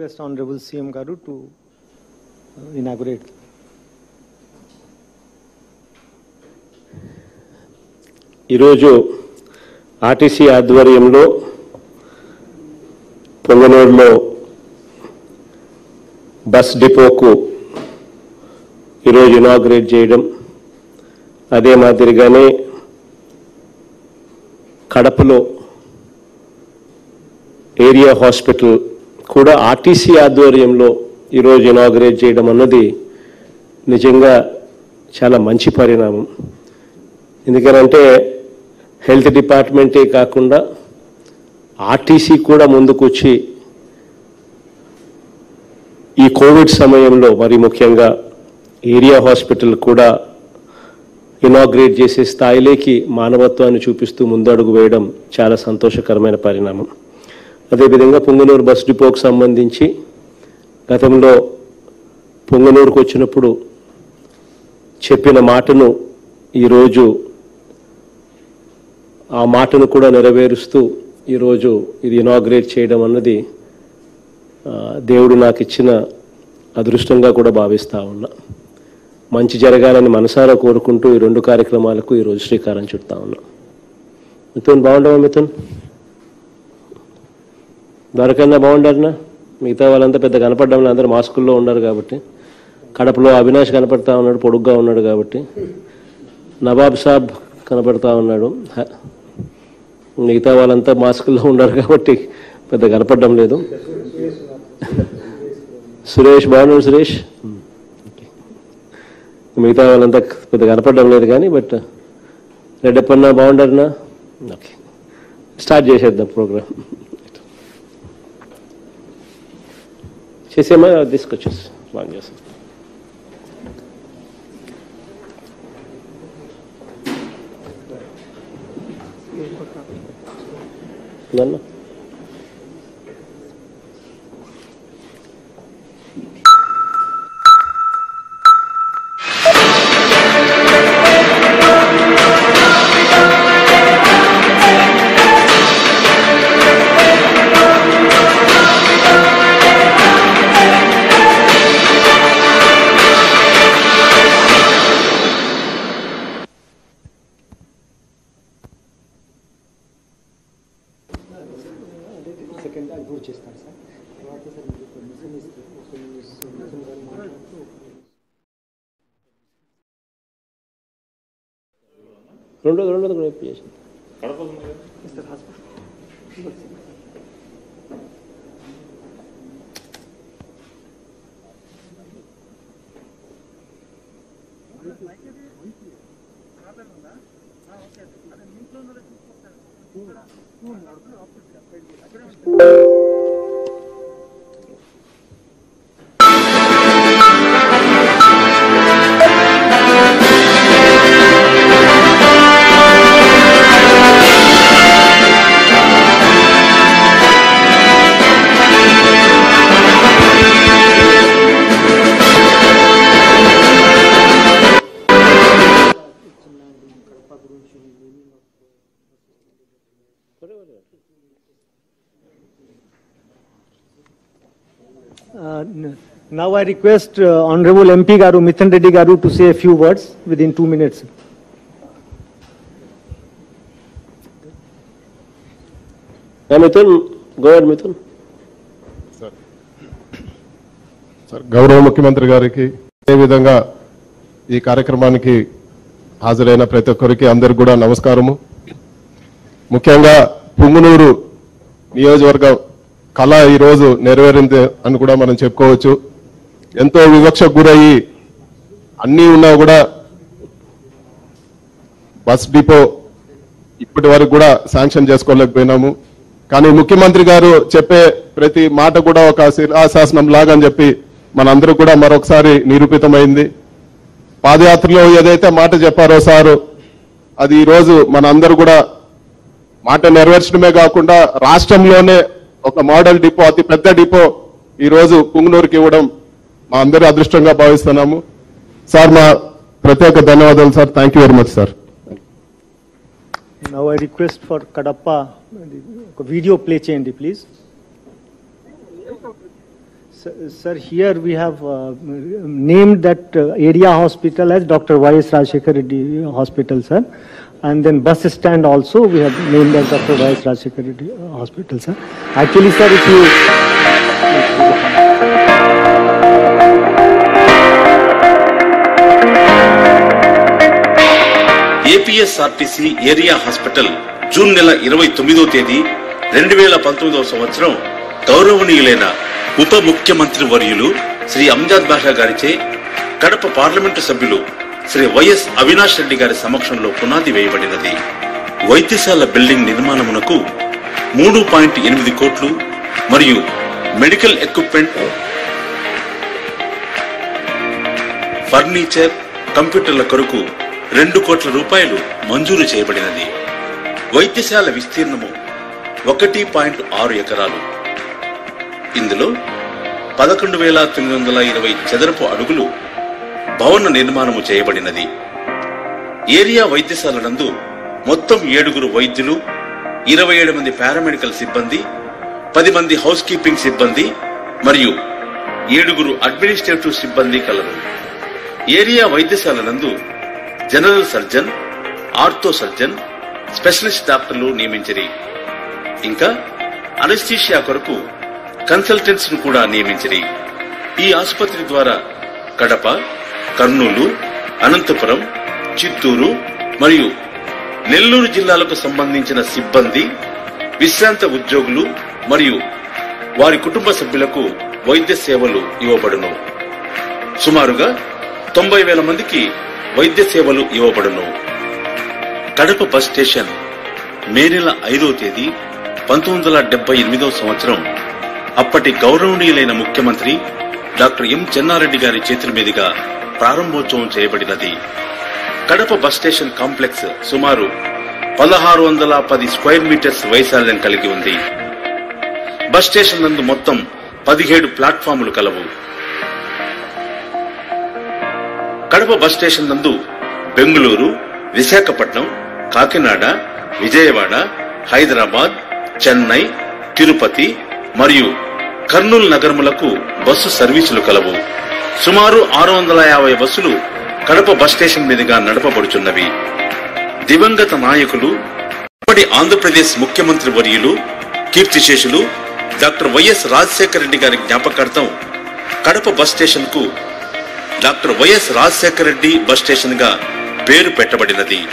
request Honorable CM Garu to inaugurate. ఈరోజు RTC ఆధ్వర్యంలో పొంగనూరులో బస్ డిపోకు ఈరోజు ఇనాగ్రేట్ చేయడం, అదే మాదిరిగానే కడపలో ఏరియా హాస్పిటల్ కూడా ఆర్టీసీ ఆధ్వర్యంలో ఈరోజు ఇనాగ్రేట్ చేయడం అన్నది నిజంగా చాలా మంచి పరిణామం. ఎందుకనంటే హెల్త్ డిపార్ట్మెంటే కాకుండా ఆర్టీసీ కూడా ముందుకొచ్చి ఈ కోవిడ్ సమయంలో మరి ముఖ్యంగా ఏరియా హాస్పిటల్ కూడా ఇనాగ్రేట్ చేసే స్థాయిలోకి మానవత్వాన్ని చూపిస్తూ ముందడుగు వేయడం చాలా సంతోషకరమైన పరిణామం. అదేవిధంగా పొంగనూరు బస్ డిపోకు సంబంధించి గతంలో పొంగనూరుకు వచ్చినప్పుడు చెప్పిన మాటను ఈరోజు ఆ మాటను కూడా నెరవేరుస్తూ ఈరోజు ఇది ఇనాగ్రేట్ చేయడం అన్నది దేవుడు నాకు ఇచ్చిన అదృష్టంగా కూడా భావిస్తూ ఉన్నా. మంచి జరగాలని మనసారా కోరుకుంటూ ఈ రెండు కార్యక్రమాలకు ఈరోజు శ్రీకారం చుడతా ఉన్నా. మిథున్ బాగుండవా? మిథున్ దొరకన్నా బాగుండారనా? మిగతా వాళ్ళంతా పెద్ద కనపడ్డం, అందరూ మాస్కుల్లో ఉన్నారు కాబట్టి. కడపలో అవినాష్ కనపడతా ఉన్నాడు, పొడుగ్గా ఉన్నాడు కాబట్టి. నవాబ్ సాబ్ కనపడతా ఉన్నాడు, మిగతా వాళ్ళంతా మాస్కుల్లో ఉన్నారు కాబట్టి పెద్ద కనపడడం లేదు. సురేష్ బాగున్నాడు. సురేష్ మిగతా వాళ్ళంతా పెద్ద కనపడడం లేదు కానీ బట్ రెడ్డప్పన్న బాగుండారనా? ఓకే, స్టార్ట్ చేసేద్దాం ప్రోగ్రామ్. చేసేమా? తీసుకొచ్చేసి బాగా చేస్తాం. నన్ను రెండోది కూడా చేసింది. Now I request Honorable MP Garu, Mithun Reddy Garu, to say a few words within 2 minutes. Mithun, go ahead Mithun. Sir, గౌరవ ముఖ్యమంత్రి గారికి అదే విధంగా ఈ కార్యక్రమానికి హాజరైన ప్రతి ఒక్కరికి అందరికి కూడా నమస్కారము. ముఖ్యంగా పుంగనూరు నియోజకవర్గ కళ ఈరోజు నెరవేరింది అని కూడా మనం చెప్పుకోవచ్చు. ఎంతో వివక్షకు గురయ్యి అన్నీ ఉన్నా కూడా బస్ డిపో ఇప్పటి వరకు కూడా శాంక్షన్ చేసుకోలేకపోయినాము. కానీ ముఖ్యమంత్రి గారు చెప్పే ప్రతి మాట కూడా ఒక శిలాశాసనం లాగా అని చెప్పి మనందరూ కూడా మరొకసారి నిరూపితమైంది. పాదయాత్రలో ఏదైతే మాట చెప్పారో సారు, అది ఈరోజు మన అందరూ కూడా మాట నెరవేర్చడమే కాకుండా రాష్ట్రంలోనే ఒక మోడల్ డిపో, అతి పెద్ద డిపో ఈరోజు పుంగనూరుకి ఇవ్వడం మా అందరి అదృష్టంగా భావిస్తున్నాము. సార్, మా ప్రత్యేక ధన్యవాదాలు sir. Thank you very much sir. Now I request for Kadapa video play cheyandi please. Sir, here we have named that area hospital as Dr. Y.S. Rajshekhar Reddy Hospital, sir. And then bus stand also we have named as Dr. Y.S. Rajshekhar Reddy Hospital, sir. Actually, sir, if you... APSRTC area hospital June నెల 29వ తేదీ 2019వ సంవత్సరం గౌరవనీయులైన ఉప ముఖ్యమంత్రి వర్యులు శ్రీ అంజాద్ బాషా గారిచే Kadapa parliament సభ్యులు శ్రీ వైఎస్ అవినాష్ రెడ్డి గారి సమక్షంలో పునాది వేయబడినది. వైద్యశాల బిల్డింగ్ నిర్మాణమునకు 3.8 కోట్లు మరియు మెడికల్ ఎక్విప్మెంట్, ఫర్నిచర్, కంప్యూటర్ల కొరకు 2 కోట్ల రూపాయలు మంజూరు చేయబడినది. వైద్యశాల విస్తీర్ణము 1.6 ఎకరాలు. ఇందులో 11,920 చదరపు అడుగులు భవన నిర్మాణము చేయబడినది. ఏరియా వైద్యశాల నందు మొత్తం 7 వైద్యులు, 27 మంది పారామెడికల్ సిబ్బంది, 10 మంది హౌస్ కీపింగ్ సిబ్బంది మరియు 7 అడ్మినిస్ట్రేటివ్ సిబ్బంది కలరు. ఏరియా వైద్యశాల నందు general surgeon, ortho surgeon, specialist డాక్టర్లు నియమించిరి. ఇంకా అనస్థీషియా కొరకు కన్సల్టెంట్స్ ను కూడా నియమించిరి. ఈ ఆసుపత్రి ద్వారా కడప, కర్నూలు, అనంతపురం, చిత్తూరు మరియు నెల్లూరు జిల్లాలకు సంబంధించిన సిబ్బంది, విశ్రాంత ఉద్యోగులు మరియు వారి కుటుంబ సభ్యులకు వైద్య సేవలు ఇవ్వబడును. సుమారుగా 90,000 మందికి వైద్య సేవలు ఇవ్వబడును. కడప బస్ స్టేషన్ మే నెల 5వ తేదీ 1978వ సంవత్సరం అప్పటి గౌరవనీయులైన ముఖ్యమంత్రి డాక్టర్ ఎం చెన్నారెడ్డి గారి చేతుల మీదుగా ప్రారంభోత్సవం చేయబడినది. కడప బస్ స్టేషన్ కాంప్లెక్స్ సుమారు 1610 స్క్వేర్ మీటర్స్ వైశాల్యం కలిగి ఉంది. బస్ స్టేషన్ నందు మొత్తం 17 ప్లాట్ఫాములు కలవు. కడప బస్ స్టేషన్ నందు బెంగుళూరు, విశాఖపట్నం, కాకినాడ, విజయవాడ, హైదరాబాద్, చెన్నై, తిరుపతి మరియు కర్నూలు నగరములకు బస్సు సర్వీసులు కలవు. సుమారు 650 బస్సులు కడప బస్ స్టేషన్ మీదుగా నడపబడుచున్నవి. దివంగత నాయకులు, అప్పటి ఆంధ్రప్రదేశ్ ముఖ్యమంత్రి వర్యులు, కీర్తిశేషులు డాక్టర్ వైఎస్ రాజశేఖర రెడ్డి గారి జ్ఞాపకార్థం కడప బస్ స్టేషన్ కు doctor YS Rajasekhara Reddy bus station గా పేరు పెట్టబడినది.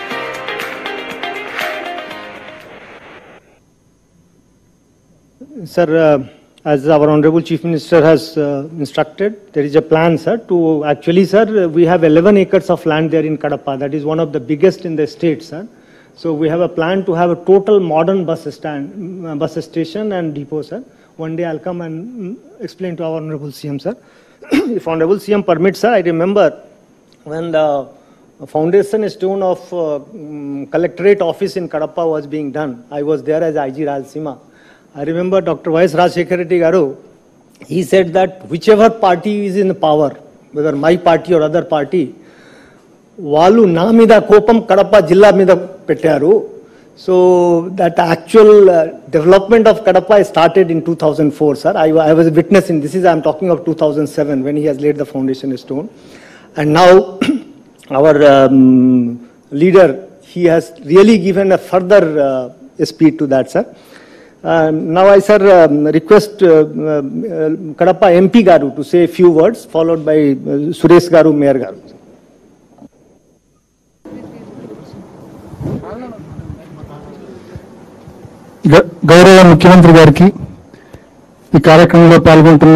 Sir, as our Honorable Chief Minister has instructed, there is a plan, sir, to actually, sir, we have 11 acres of land there in Kadapa. That is one of the biggest in the state, sir. So we have a plan to have a total modern bus station and depot, sir. One day I'll come and explain to our Honorable CM, sir. If Honorable CM permits, sir, I remember when the foundation stone of collectorate office in Kadapa was being done. I was there as IG Rayalaseema. I remember Dr. Y.S. Rajshekhar Reddy Garu, he said that whichever party is in power, whether my party or other party, వాళ్ళు నా మీద కోపం కడప జిల్లా మీద పెట్టారు. So that actual development of Kadapa started in 2004, sir. I was a witness in this. I'm talking of 2007 when he has laid the foundation stone. And now our leader, he has really given a further speed to that, sir. Now I, sir, request Kadapa MP Garu to say a few words, followed by Suresh Garu, Mayor Garu. గౌరవ ముఖ్యమంత్రి గారికి, ఈ కార్యక్రమంలో పాల్గొంటున్న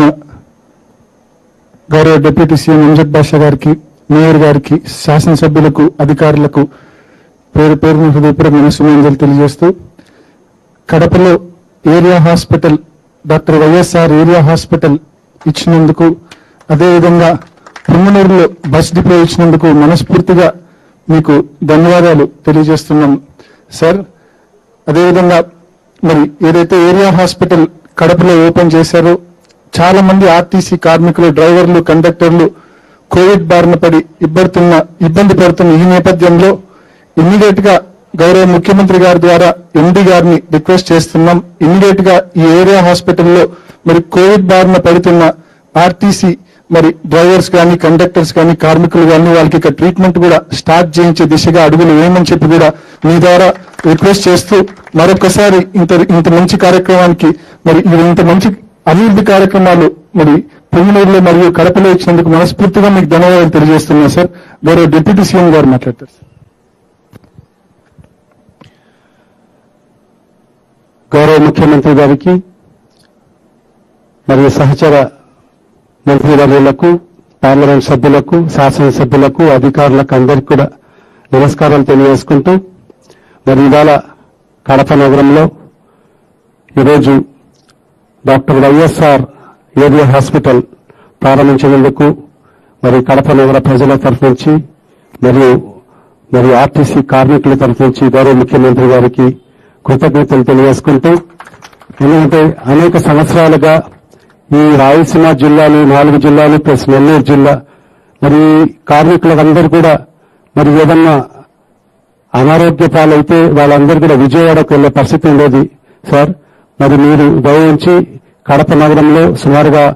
గౌరవ deputy CM Amjad బాషా గారికి, mayor గారికి, శాసనసభ్యులకు, అధికారులకు పేరు పేరున హృదయపూర్వక నమస్సుమాంజలి తెలియజేస్తూ, కడపలో area hospital, doctor YSR area hospital ఇచ్చినందుకు, అదేవిధంగా పుంగనూరులో బస్ డిపో ఇచ్చినందుకు మనస్ఫూర్తిగా మీకు ధన్యవాదాలు తెలియజేస్తున్నాం సార్. అదేవిధంగా మరి ఏదైతే ఏరియా హాస్పిటల్ కడపలో ఓపెన్ చేశారో, చాలా మంది ఆర్టీసీ కార్మికులు, డ్రైవర్లు, కండక్టర్లు కోవిడ్ బారిన పడి ఇబ్బంది పడుతున్న ఈ నేపథ్యంలో ఇమ్మీడియట్ గా గౌరవ ముఖ్యమంత్రి గారి ద్వారా ఎండీ గారిని రిక్వెస్ట్ చేస్తున్నాం. ఇమ్మీడియట్ గా ఈ ఏరియా హాస్పిటల్లో మరి కోవిడ్ బారిన పడుతున్న ఆర్టీసీ మరి డ్రైవర్స్ కానీ కండక్టర్స్ కానీ కార్మికులు కానీ వాళ్ళకి ఇక్కడ ట్రీట్మెంట్ కూడా స్టార్ట్ చేయించే దిశగా అడుగులు వేయమని చెప్పి కూడా మీ ద్వారా రిక్వెస్ట్ చేస్తూ మరొకసారి ఇంత మంచి కార్యక్రమానికి మరి ఇంత మంచి అభివృద్ధి కార్యక్రమాలు మరి పొంగనూరులో మరియు కడపలో ఇచ్చినందుకు మనస్ఫూర్తిగా మీకు ధన్యవాదాలు తెలియజేస్తున్నా సార్. గౌరవ డిప్యూటీ సీఎం గారు మాట్లాడతారు సార్. గౌరవ ముఖ్యమంత్రి గారికి మరియు సహచర మంత్రివర్యులకు, పార్లమెంట్ సభ్యులకు, శాసనసభ్యులకు, అధికారులకు అందరికీ కూడా నమస్కారాలు తెలియజేసుకుంటూ మరి ఇవాళ కడప నగరంలో ఈరోజు డాక్టర్ వైఎస్ఆర్ ఏరియా హాస్పిటల్ ప్రారంభించినందుకు మరి కడప నగర ప్రజల తరఫు నుంచి మరియు ఆర్టీసీ కార్మికుల తరఫు నుంచి గౌరవ ముఖ్యమంత్రి గారికి కృతజ్ఞతలు తెలియజేసుకుంటూ, ఎందుకంటే అనేక సంవత్సరాలుగా ఈ రాయలసీమ జిల్లాలు 4 జిల్లాలు ప్లస్ నెల్లూరు జిల్లా మరి కార్మికులందరూ కూడా మరి ఏదన్నా అనారోగ్య పాలైతే వాళ్ళందరూ కూడా విజయవాడకు వెళ్లే పరిస్థితి ఉండేది సార్. మరి మీరు దయవుంచి కడప నగరంలో సుమారుగా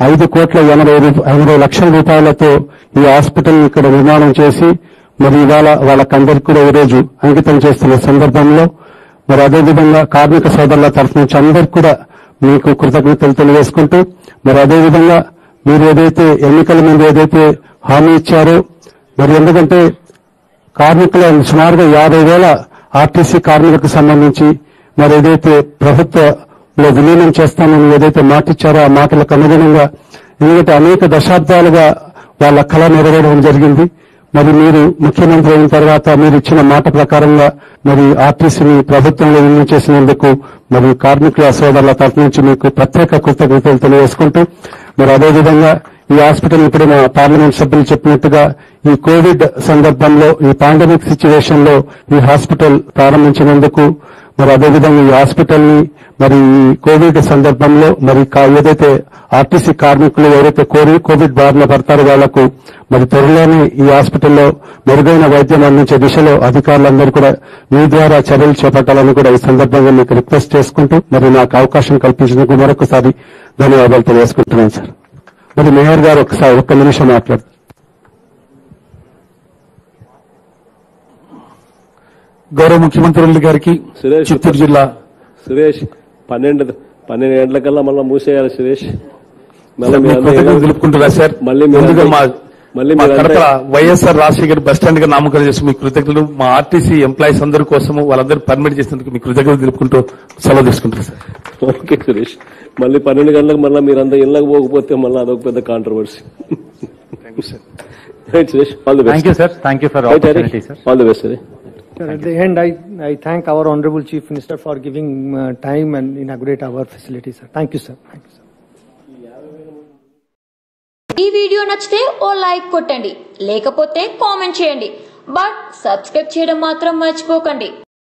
5,80,00,000 రూపాయలతో ఈ హాస్పిటల్ ఇక్కడ నిర్మాణం చేసి మరి ఇవాళ వాళ్ళకందరికీ కూడా ఈరోజు అంకితం చేస్తున్న సందర్భంలో మరి అదేవిధంగా కార్మిక సోదరుల తరఫు నుంచి అందరికీ కూడా మీకు కృతజ్ఞతలు తెలియజేసుకుంటూ, మరి అదేవిధంగా మీరు ఏదైతే ఎన్నికల ముందు ఏదైతే హామీ ఇచ్చారో మరి ఎందుకంటే కార్మికుల సుమారుగా 50,000 ఆర్టీసీ కార్మికులకు సంబంధించి మరి ఏదైతే ప్రభుత్వంలో విలీనం చేస్తామని ఏదైతే మాట ఇచ్చారో ఆ మాటలకు అనుగుణంగా ఎందుకంటే అనేక దశాబ్దాలుగా వాళ్ళ కళ నెరవేరడం జరిగింది. మరి మీరు ముఖ్యమంత్రి అయిన తర్వాత మీరు ఇచ్చిన మాట ప్రకారంగా మరి ఆర్టీసీని ప్రభుత్వంలో విలీనం చేసినందుకు మరి కార్మికుల సోదరుల తరఫు నుంచి మీకు ప్రత్యేక కృతజ్ఞతలు తెలియజేసుకుంటూ, మరి అదేవిధంగా ఈ హాస్పిటల్ ఇప్పుడు మా పార్లమెంట్ సభ్యులు చెప్పినట్టుగా ఈ కోవిడ్ సందర్భంలో ఈ పాండమిక్ సిచ్యువేషన్ లో ఈ హాస్పిటల్ ప్రారంభించినందుకు మరి అదేవిధంగా ఈ హాస్పిటల్ ని మరి ఈ కోవిడ్ సందర్భంలో మరి ఏదైతే ఆర్టీసీ కార్మికులు ఎవరైతే కోవిడ్ బారిన పడతారో వాళ్లకు మరి త్వరలోనే ఈ హాస్పిటల్లో మెరుగైన వైద్యం అందించే దిశలో అధికారులందరూ కూడా మీ ద్వారా చర్యలు చేపట్టాలని కూడా ఈ సందర్భంగా మీకు రిక్వెస్ట్ చేసుకుంటూ మరి నాకు అవకాశం కల్పించినందుకు మరొకసారి ధన్యవాదాలు తెలియజేసుకుంటున్నాను సార్. మరి మేయర్ గారు ఒక్క నిమిషం మాట్లాడుతారు. గౌరవ ముఖ్యమంత్రి గారికి చిత్తూరు జిల్లా సురేష్ 12 గంటలకల్లా మళ్ళీ మూసేయాలి సురేష్. తెలుపుకుంటున్నా sir. Kadapa YSR Rajasekhar bus stand గా నామకరణ చేసి మీ కృతజ్ఞతలు మా ఆర్టీసీ ఎంప్లాయీస్ అందరి కోసము వాళ్ళందరూ పర్మిట్ చేసినందుకు మీ కృతజ్ఞతలు తెలుపుకుంటూ సెలవు తీసుకుంటారు సార్. ఓకే సురేష్, మళ్ళీ 12 గంటలకు మళ్ళీ మీరంతా ఇళ్ళకి పోకపోతే మళ్ళీ అదొక పెద్ద controversy. Suresh, all the best. Thank you sir. Thank you for opportunity sir. All the best sir. Sir, at the end, I thank our Honorable Chief Minister for giving time and inaugurate our facility, sir. Thank you, sir. Thank you, sir. ఈ video నచ్చితే ఓ like కొట్టండి, లేకపోతే comment చేయండి. But subscribe చేయడం మాత్రం మర్చిపోకండి.